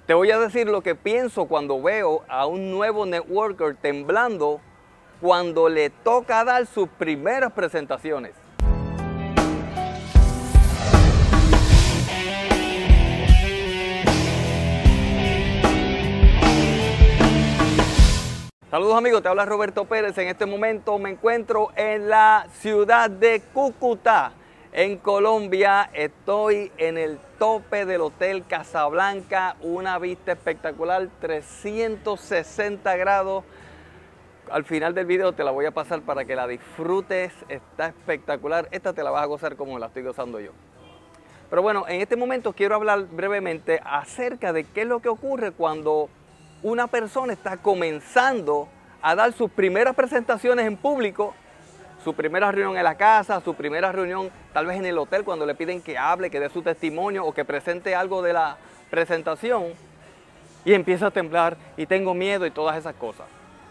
Te voy a decir lo que pienso cuando veo a un nuevo networker temblando cuando le toca dar sus primeras presentaciones. Saludos amigos, te habla Roberto Pérez. En este momento me encuentro en la ciudad de Cúcuta, en Colombia. Estoy en el tope del Hotel Casablanca, una vista espectacular, 360 grados. Al final del video te la voy a pasar para que la disfrutes, está espectacular. Esta te la vas a gozar como la estoy gozando yo. Pero bueno, en este momento quiero hablar brevemente acerca de qué es lo que ocurre cuando una persona está comenzando a dar sus primeras presentaciones en público, su primera reunión en la casa, su primera reunión tal vez en el hotel cuando le piden que hable, que dé su testimonio o que presente algo de la presentación y empieza a temblar y tengo miedo y todas esas cosas.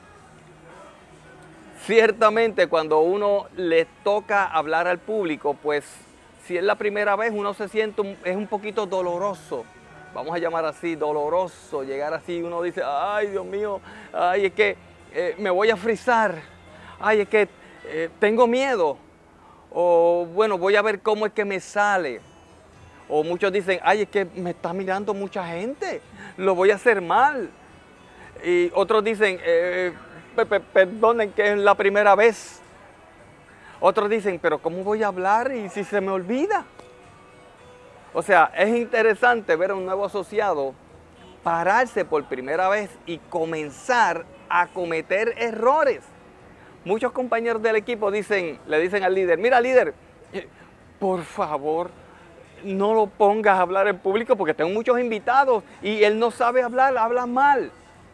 Ciertamente cuando uno le toca hablar al público, pues si es la primera vez uno se siente, es un poquito doloroso. Vamos a llamar así, doloroso, llegar así, uno dice, ay Dios mío, ay es que me voy a frizar, ay es que tengo miedo, o bueno, voy a ver cómo es que me sale, o muchos dicen, ay es que me está mirando mucha gente, lo voy a hacer mal, y otros dicen, perdonen que es la primera vez, otros dicen, pero ¿cómo voy a hablar y si se me olvida? O sea, es interesante ver a un nuevo asociado pararse por primera vez y comenzar a cometer errores. Muchos compañeros del equipo le dicen al líder, mira líder, por favor, no lo pongas a hablar en público porque tengo muchos invitados y él no sabe hablar, habla mal.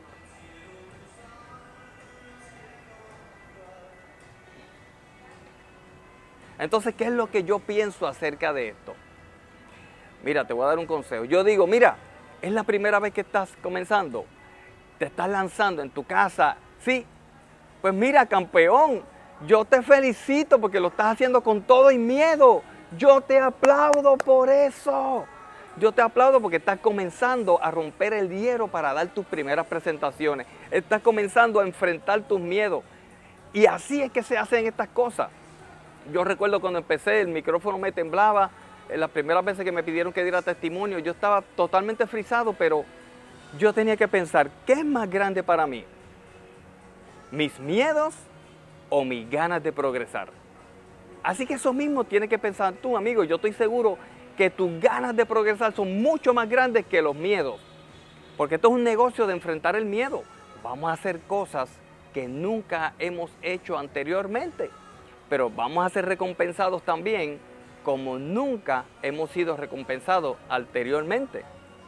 Entonces, ¿qué es lo que yo pienso acerca de esto? Mira, te voy a dar un consejo. Yo digo, mira, es la primera vez que estás comenzando, te estás lanzando en tu casa. Sí, pues mira, campeón, yo te felicito porque lo estás haciendo con todo y miedo. Yo te aplaudo por eso. Yo te aplaudo porque estás comenzando a romper el hielo para dar tus primeras presentaciones. Estás comenzando a enfrentar tus miedos. Y así es que se hacen estas cosas. Yo recuerdo cuando empecé, el micrófono me temblaba. Las primeras veces que me pidieron que diera testimonio, yo estaba totalmente frisado, pero yo tenía que pensar, ¿qué es más grande para mí? ¿Mis miedos o mis ganas de progresar? Así que eso mismo tienes que pensar tú, amigo. Yo estoy seguro que tus ganas de progresar son mucho más grandes que los miedos. Porque esto es un negocio de enfrentar el miedo. Vamos a hacer cosas que nunca hemos hecho anteriormente, pero vamos a ser recompensados también como nunca hemos sido recompensados anteriormente.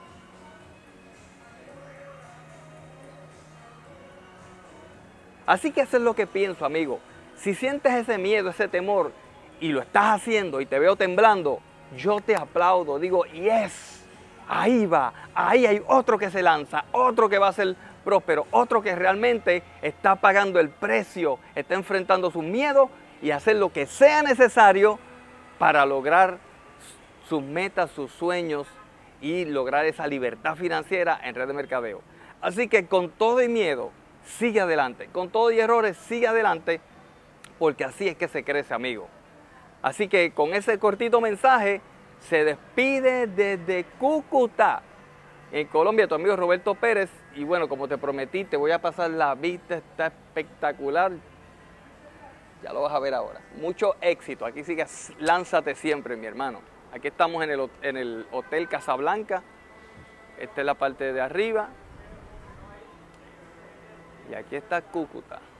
Así que eso es lo que pienso, amigo. Si sientes ese miedo, ese temor, y lo estás haciendo y te veo temblando, yo te aplaudo, digo, yes, ahí va, ahí hay otro que se lanza, otro que va a ser próspero, otro que realmente está pagando el precio, está enfrentando sus miedos y hacer lo que sea necesario para lograr sus metas, sus sueños y lograr esa libertad financiera en red de mercadeo. Así que con todo y miedo, sigue adelante. Con todo y errores, sigue adelante, porque así es que se crece, amigo. Así que con ese cortito mensaje, se despide desde Cúcuta, en Colombia, tu amigo Roberto Pérez. Y bueno, como te prometí, te voy a pasar la vista, está espectacular. Ya lo vas a ver ahora. Mucho éxito. Aquí sigue, lánzate siempre, mi hermano. Aquí estamos en el Hotel Casablanca. Esta es la parte de arriba. Y aquí está Cúcuta.